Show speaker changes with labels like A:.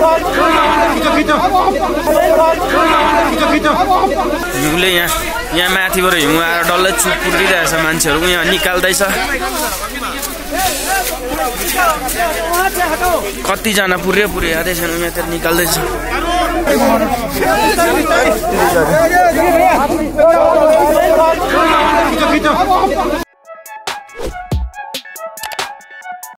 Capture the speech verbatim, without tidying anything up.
A: हिउँले यहाँ यहाँ माथिबाट हिउँ आएर डल्लै चुप पुरिरहेछ मान्छेहरू यहाँ निकाल्दैछ कतिजना पुर्यो पुर्यो जाँदैछन् उनीहरू निकाल्दैछ